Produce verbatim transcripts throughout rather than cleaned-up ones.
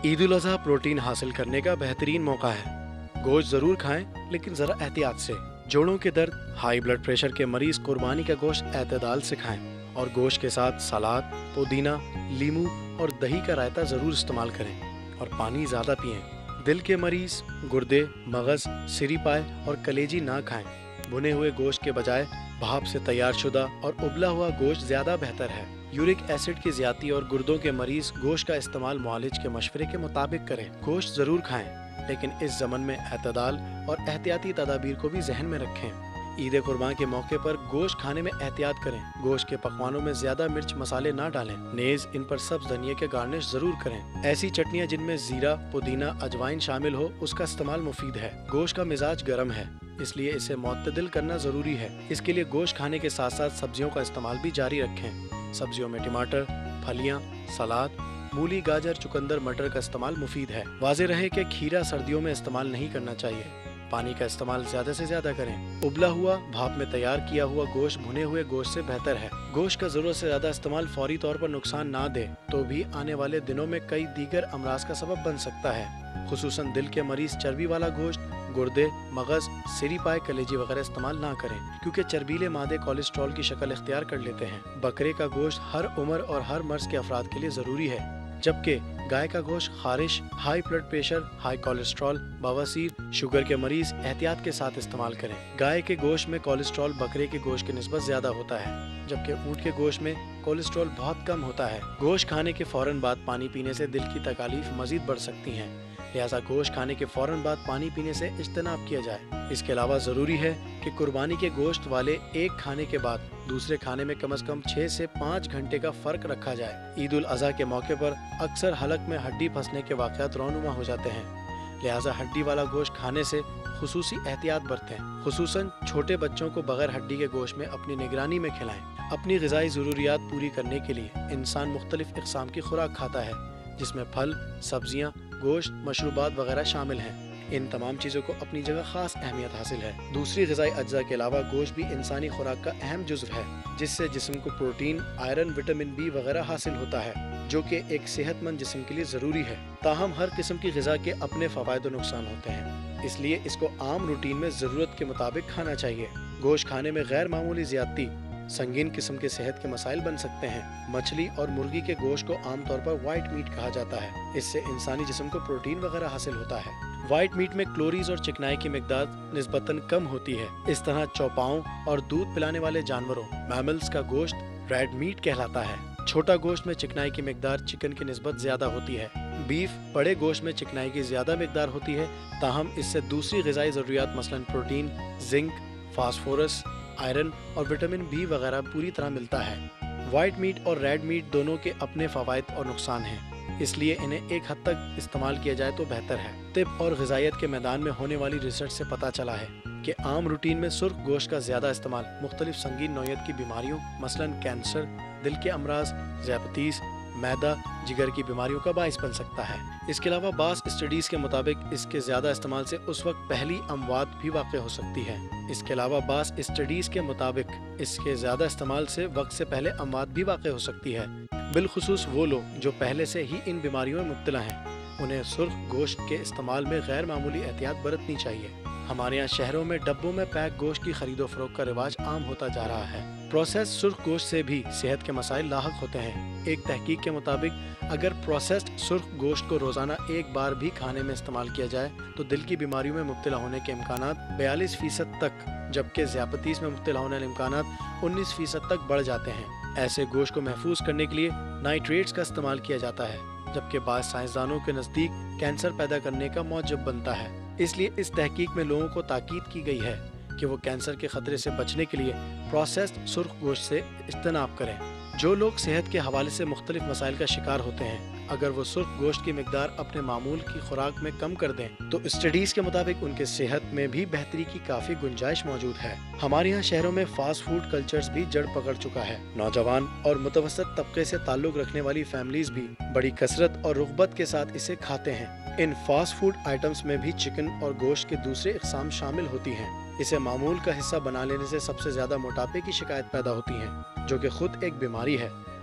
Eid ul Azha protein हासिल करने का बेहतरीन मौका है। गोश्त जरूर खाएं, लेकिन जरा एहतियात से। जोड़ों के दर्द, हाई ब्लड प्रेशर के मरीज कुर्बानी का गोश्त एतदाल से खाएं और गोश्त के साथ सलाद, पुदीना, लीमू और दही का रायता जरूर इस्तेमाल करें और पानी ज्यादा पिएं। दिल के मरीज गुर्दे, मगज, सिरी पाए और कलेजी ना खाएं। भुने हुए गोश्त के बजाय भाप से तैयार शुदा और उबला हुआ गोश्त ज्यादा बेहतर है। यूरिक एसिड की ज्यादती और गुर्दों के मरीज गोश्त का इस्तेमाल मुआलिज के मशवरे के मुताबिक करें। गोश्त जरूर खाएं, लेकिन इस ज़मन में एतदाल और एहतियाती तदाबीर को भी जहन में रखें। ईद कुर्बान के मौके पर गोश्त खाने में एहतियात करें। गोश्त के पकवानों में ज्यादा मिर्च मसाले ना डालें। नेज इन पर सब्ज धनिया के गार्निश जरूर करें। ऐसी चटनियाँ जिनमें जीरा, पुदीना, अजवाइन शामिल हो, उसका इस्तेमाल मुफीद है। गोश्त का मिजाज गर्म है, इसलिए इसे मुअत्तदिल करना जरूरी है। इसके लिए गोश्त खाने के साथ साथ सब्जियों का इस्तेमाल भी जारी रखें। सब्जियों में टमाटर, फलियां, सलाद, मूली, गाजर, चुकंदर, मटर का इस्तेमाल मुफीद है। वाज़ेह रहे कि खीरा सर्दियों में इस्तेमाल नहीं करना चाहिए। पानी का इस्तेमाल ज्यादा से ज्यादा करें। उबला हुआ, भाप में तैयार किया हुआ गोश्त भुने हुए गोश्त से बेहतर है। गोश्त का जरूरत से ज्यादा इस्तेमाल फौरी तौर पर नुकसान ना दे तो भी आने वाले दिनों में कई दीगर अमराज का सबब बन सकता है। खुसूसन दिल के मरीज चर्बी वाला गोश्त, गुर्दे, मगज, सिरी पाए, कलेजी वगैरह इस्तेमाल ना करें, क्योंकि चर्बीले मादे कोलेस्ट्रॉल की शक्ल इख्तियार कर लेते हैं। बकरे का गोश्त हर उम्र और हर मर्ज के अफराद के लिए जरूरी है, जबकि गाय का गोश्त खारिश, high blood pressure, high cholesterol, बवासीर, शुगर के मरीज एहतियात के साथ इस्तेमाल करें। गाय के गोश्त में कोलेस्ट्रॉल बकरे के गोश्त की निस्बत ज्यादा होता है, जबकि ऊँट के गोश्त में कोलेस्ट्रॉल बहुत कम होता है। गोश्त खाने के फौरन बाद पानी पीने से दिल की तकालीफ मजीद बढ़ सकती हैं, लिहाजा गोश्त खाने के फौरन बाद पानी पीने से इज्तनाब किया जाए। इसके अलावा जरूरी है कि कुर्बानी के गोश्त वाले एक खाने के बाद दूसरे खाने में कम से कम छह से पाँच घंटे का फर्क रखा जाए। ईद उल अज़हा के मौके पर अक्सर हलक में हड्डी फंसने के वाक़यात रौनुमा हो जाते हैं, लिहाजा हड्डी वाला गोश्त खाने से खुसूसी एहतियात बरतें। खुसूसन छोटे बच्चों को बगैर हड्डी के गोश्त में अपनी निगरानी में खिलाएं। अपनी ग़िज़ाई ज़रूरियात पूरी करने के लिए इंसान मुख्तलिफ इक़साम की खुराक खाता है, जिसमें फल, सब्जियाँ, गोश्त, मशरूबात वगैरह शामिल हैं। इन तमाम चीज़ों को अपनी जगह खास अहमियत हासिल है। दूसरी ग़िज़ाई अज्जा के अलावा गोश्त भी इंसानी खुराक का अहम जुज़्व है, जिससे जिस्म को प्रोटीन, आयरन, विटामिन बी वगैरह हासिल होता है, जो कि एक सेहतमंद जिस्म के लिए ज़रूरी है। ताहम हर किस्म की ग़िज़ा के अपने फ़वाइद और नुकसान होते हैं, इसलिए इसको आम रूटीन में ज़रूरत के मुताबिक खाना चाहिए। गोश्त खाने में गैर मामूली ज़्यादती संगीन किस्म के सेहत के मसाइल बन सकते हैं। मछली और मुर्गी के गोश्त को आमतौर पर वाइट मीट कहा जाता है। इससे इंसानी जिस्म को प्रोटीन वगैरह हासिल होता है। वाइट मीट में क्लोरीज और चिकनाई की मिकदार निस्बतन कम होती है। इस तरह चौपाओं और दूध पिलाने वाले जानवरों मैमल्स का गोश्त रेड मीट कहलाता है। छोटा गोश्त में चिकनाई की मिकदार चिकन की निस्बत ज्यादा होती है। बीफ बड़े गोश्त में चिकनाई की ज्यादा मिकदार होती है, ताहम इससे दूसरी ग़िज़ाई ज़रूरियात मसलन प्रोटीन, जिंक, फास्फोरस, आयरन और विटामिन बी वगैरह पूरी तरह मिलता है। वाइट मीट और रेड मीट दोनों के अपने फ़वाइद और नुकसान हैं, इसलिए इन्हें एक हद तक इस्तेमाल किया जाए तो बेहतर है। तिब और ग़िज़ाइयत के मैदान में होने वाली रिसर्च से पता चला है कि आम रूटीन में सुर्ख गोश्त का ज्यादा इस्तेमाल मुख्तलिफ संगीन नौयत की बीमारियों मसलन कैंसर, दिल के अमराज, ज़ियाबतीस, मैदा, जिगर की बीमारियों का बाइस बन सकता है। इसके अलावा बास स्टडीज के मुताबिक इसके ज्यादा इस्तेमाल से उस वक्त पहली अमवात भी वाक़ हो सकती है। इसके अलावा बास स्टडीज के मुताबिक इसके ज्यादा इस्तेमाल से वक्त से पहले अमवात भी वाक़ हो सकती है। बिलखुसूस वो लोग जो पहले से ही इन बीमारियों में मुब्तला हैं, उन्हें सुर्ख गोश्त के इस्तेमाल में गैर मामूली एहतियात बरतनी चाहिए। हमारे यहाँ शहरों में डब्बों में पैक गोश्त की खरीदो फरोख्त का रिवाज आम होता जा रहा है। प्रोसेस सुर्ख गोश्त से भी सेहत के मसाइल लाहक होते हैं। एक तहकीक के मुताबिक अगर प्रोसेस्ड सुर्ख गोश्त को रोजाना एक बार भी खाने में इस्तेमाल किया जाए तो दिल की बीमारियों में मुब्तला होने के इम्कानात बयालीस फीसद तक, जबकि ज़ियाबतीस में मुब्तला होने के इम्कानात उन्नीस फीसद तक बढ़ जाते हैं। ऐसे गोश्त को महफूज करने के लिए नाइट्रेट्स का इस्तेमाल किया जाता है, जबकि बाद साइंसदानों के नज़दीक कैंसर पैदा करने का मौजब बनता है। इसलिए इस तहकीक में लोगों को ताकीद की गई है कि वो कैंसर के खतरे से बचने के लिए प्रोसेस्ड सुर्ख गोश्त से इज्तनाब करें। जो लोग सेहत के हवाले से मुख्तलिफ मसाइल का शिकार होते हैं, अगर वो सुर्ख गोश्त की मिकदार अपने मामूल की खुराक में कम कर दें तो स्टडीज के मुताबिक उनके सेहत में भी बेहतरी की काफी गुंजाइश मौजूद है। हमारे यहाँ शहरों में फास्ट फूड कल्चर्स भी जड़ पकड़ चुका है। नौजवान और मुतवसत तबके से ताल्लुक रखने वाली फैमिलीज भी बड़ी कसरत और रुग़बत के साथ इसे खाते हैं। इन फास्ट फूड आइटम्स में भी चिकन और गोश्त के दूसरे इक़साम शामिल होती हैं। इसे मामूल का हिस्सा बना लेने से सबसे ज्यादा मोटापे की शिकायत पैदा होती है, जो कि खुद एक बीमारी है।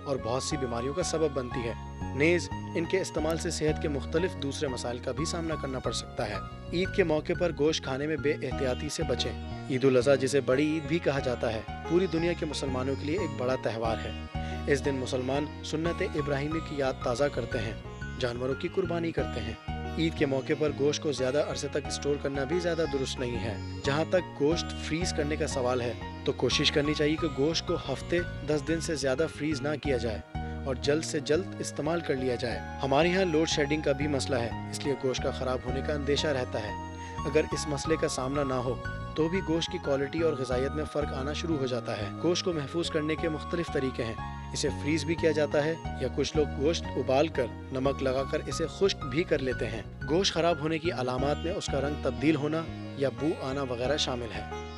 اور بہت سی بیماریوں کا سبب بنتی ہے۔ نیز ان کے استعمال سے صحت کے مختلف دوسرے مسائل کا بھی سامنا کرنا پڑ سکتا ہے۔ عید کے موقع پر گوشت کھانے میں بے احتیاطی سے بچیں۔ عید الاضحیٰ، جسے بڑی عید بھی کہا جاتا ہے، پوری دنیا کے مسلمانوں کے لیے ایک بڑا تہوار ہے۔ اس دن مسلمان سنت ابراہیمی کی یاد تازہ کرتے ہیں، جانوروں کی قربانی کرتے ہیں۔ عید کے موقع پر گوشت کو زیادہ عرصے تک اسٹور کرنا بھی زیادہ درست نہیں ہے۔ جہاں تک گوشت فریز کرنے کا سوال ہے تو کوشش کرنی چاہیے کہ گوشت کو ہفتے دس دن سے زیادہ فریز نہ کیا جائے اور جلد سے جلد استعمال کر لیا جائے۔ ہمارے یہاں لوڈ شیڈنگ کا بھی مسئلہ ہے، اس لیے گوشت کا خراب ہونے کا اندیشہ رہتا ہے۔ اگر اس مسئلے کا سامنا نہ ہو تو بھی گوشت کی کوالٹی اور غذائیت میں فرق آنا شروع ہو جاتا ہے۔ گوشت کو محفوظ کرنے کے مختلف طریقے ہیں۔ اسے فریز بھی کیا جاتا ہے یا کچھ لوگ گوشت ابال کر نمک لگا کر اسے خشک بھی کر لیتے ہیں۔ گوشت خراب ہونے کی علامات میں اس کا رنگ تبدیل ہونا یا بو آنا وغیرہ شامل ہے۔